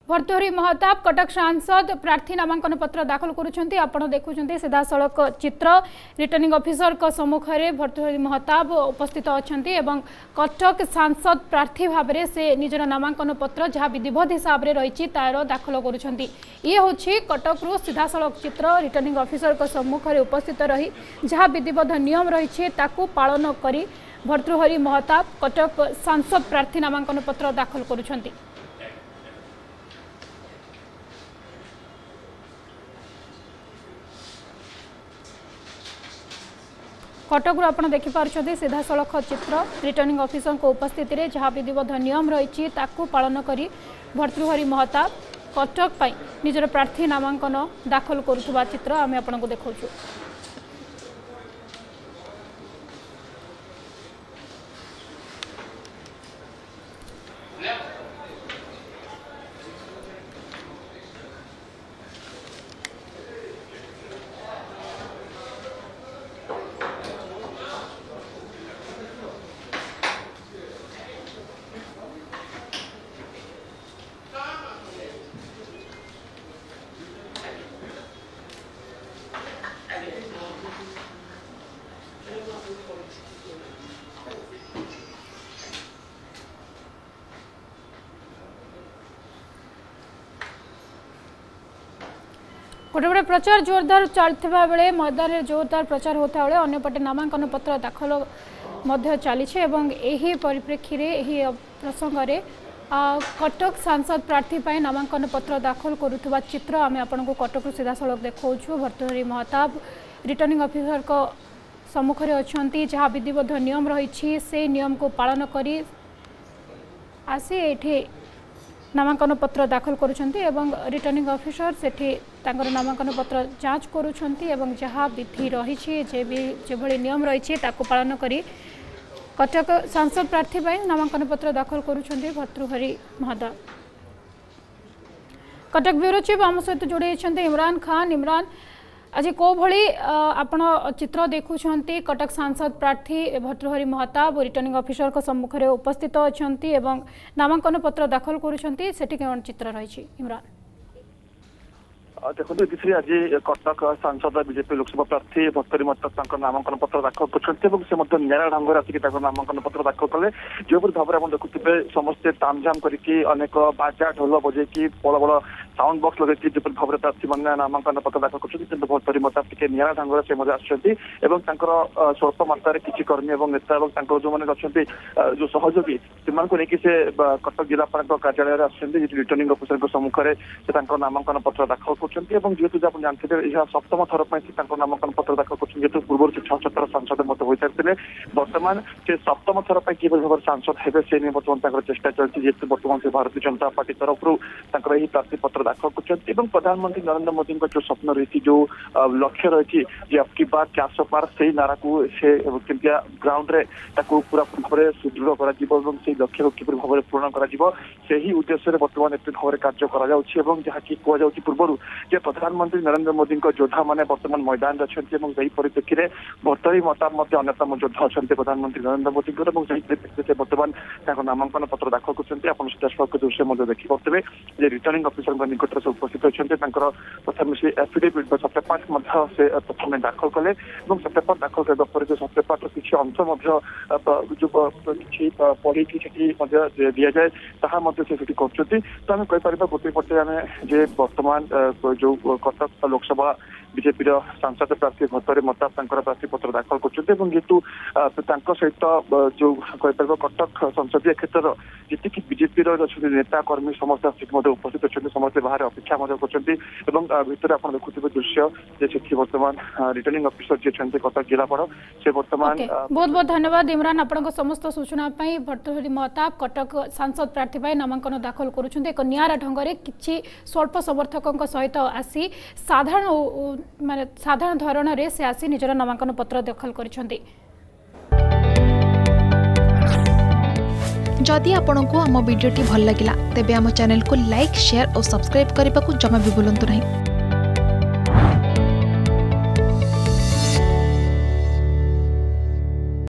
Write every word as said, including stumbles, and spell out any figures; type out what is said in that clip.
भर्तृहरि महताब कटक सांसद प्रार्थी नामांकन पत्र दाखल करुछंती आपण देखुछंती सीधा सड़क चित्र रिटर्निंग ऑफिसर को सम्मुख में भर्तृहरि महताब उपस्थित अछंती एवं कटक सांसद प्रार्थी भाव में से निजर नामांकन पत्र जहाँ विधिवत हिसाब से रही तार दाखल करुछंती। ये होछि कटक रु सीधा सड़क चित्र रिटर्निंग ऑफिसर को सम्मुख में उपस्थित रही जहाँ विधिवत नियम रही ताकू पालन करी भर्तृहरि महताब कटक सांसद प्रार्थी नामांकन पत्र दाखल करुछंती। कटक आपड़ देखिपुं सीधा सड़क चित्र रिटर्निंग ऑफिसर को उपस्थिति में जहाँ विधिवत नियम रही ताकू पालन करी भर्तृहरि महताब कटक पाई निजर प्रार्थी नामांकन दाखल करुवा चित्र आम आपको देखा। गोटे गोटे प्रचार जोरदार चलता बेले मैदान में जोरदार प्रचार होता बेले अन्यपटे नामांकन पत्र दाखल चली यही परिप्रेक्षी में प्रसंग में कटक सांसद प्रार्थी पर नामांकन पत्र दाखल करुवा चित्र आम आपको कटक सीधा सड़क देखा। भर्तृहरि महताब रिटर्निंग ऑफिसर को सम्मुख में अच्छा जहाँ विधिवत नियम रही से नियम को पालन करी आसी ये नामांकन पत्र दाखल करुछंती एवं रिटर्निंग ऑफिसर सेठी तांकर नामांकन पत्र जांच करुछंती एवं जहाँ विधि रही जे भी जो भली नियम रही ताकू पालन करी कटक सांसद प्रार्थी पर नामांकन पत्र दाखल करुछंती भर्तृहरि महताब। कटक ब्यूरो चीफ आम सहित जोड़ी इमरान खान। इमरान आज को भली आपण चित्र देखुंट कटक सांसद प्रार्थी भर्तृहरि महताब रिटर्निंग ऑफिसर को सम्मुख में उपस्थित अच्छा नामांकन पत्र दाखल करुँचे चित्र रही इमरान देखो दीदी आज कटक सांसद बीजेपी लोकसभा प्रार्थी भर्तृहरि महताब नामांकन पत्र दाखल कर निरा ढंग से आसिक नामांकन पत्र दाखल कले जो भाव में देखुए समस्ते तामझाम करके अनेक बाजा ढोल बजे बड़ बड़ साउंड बॉक्स लगे जो भाव में प्रार्थी मैंने नामांकन पत्र दाखल कर भर्तृहरि महताब टी निरा ढंग से स्वल्प मात्रा किसी कर्मी और नेता और जो मैंने अच्छा जो सहयोगी से कटक जिलापाल कार्यालय आसुँच रिटर्निंग ऑफिसर को सम्मुख में से नामांकन पत्र दाखल कर जेहेतु आप जानते हैं यह सप्तम थर पर नामांकन पत्र दाखल कर जेहेतु पूर्व से छह सतर सांसद मत हो सारी बर्तमान से सप्तम थर पर कि भाव सांसद हे से नहीं बर्तमान चेष्टा चलती जेहेतु बर्तमान से भारतीय जनता पार्टी तरफ प्रार्थी पत्र दाखल कर प्रधानमंत्री नरेंद्र मोदी जो स्वप्न रही जो लक्ष्य रही आपकी बात चार सौ पार से नारा को से ग्राउंड रे पूरा भाव में सुदृढ़ कर लक्ष्य को किपर भाव में पूर्ण कर उद्देश्य बर्तमान एत भाव में कार्य करी कहु पूर्व प्रधानमंत्री नरेंद्र मोदी योद्धा मैंने बर्तमान मैदान अच्छा परिप्रेक्षी में भर्तृहरि महताब अन्यतम योद्धा अच्छा प्रधानमंत्री नरेंद्र मोदी परिप्रेक्षी बर्तमान नामांकन पत्र दाखल कर सीधासख दृश्य देखिपे रिटर्निंग ऑफिसर निकट से उपस्थित अच्छा प्रथम से एफिडेविट सत्यपाठ से प्रथम दाखल कले सत्यपाठ दाखल करने पर जो सत्यपाठ किसी अंश जो कि पढ़ी दि जाए ताहा से कर तो आम कहीपर गोटे पटे आम जे बर्तमान जो कटक लोकसभा बीजेपी सांसद प्रार्थी भर्तृहरि महताब प्रार्थी पत्र दाखल करेतु सहित जो कहीपर कटक संसदीय क्षेत्र जी बीजेपी नेता कर्मी समस्त आसिक उपस्थित अच्छा समस्त बाहर अपेक्षा कर आप देखुए दृश्य से बर्तमान रिटर्निंग ऑफिसर जी अच्छा कटक जिलापाल से बर्तमान बहुत बहुत धन्यवाद इमरान आपन समस्त सूचना भर्तृहरि महताब कटक सांसद प्रार्थी पर नामांकन दाखल करुँच एक निरा ढंग से किसी स्वल्प समर्थकों सहित आसी साधारण माने साधारण धरण रे से आसी निजर नामांकन पत्र दाखल करिसेंती। जदि आपंक आम भिडी भल लगा तेब आम चैनल को लाइक शेयर और सब्सक्राइब करने को जमा भी भूलु नहीं।